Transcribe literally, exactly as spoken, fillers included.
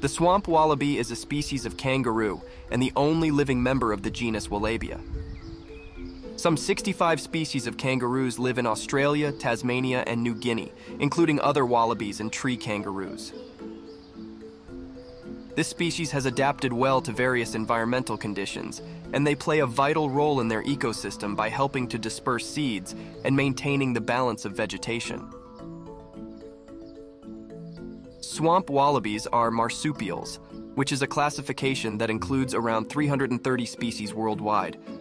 The swamp wallaby is a species of kangaroo and the only living member of the genus Wallaby. Some sixty-five species of kangaroos live in Australia, Tasmania, and New Guinea, including other wallabies and tree kangaroos. This species has adapted well to various environmental conditions, and they play a vital role in their ecosystem by helping to disperse seeds and maintaining the balance of vegetation. Swamp wallabies are marsupials, which is a classification that includes around three hundred thirty species worldwide,